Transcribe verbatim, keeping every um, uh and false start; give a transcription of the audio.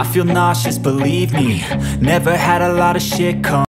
I feel nauseous, believe me. Never had a lot of shit come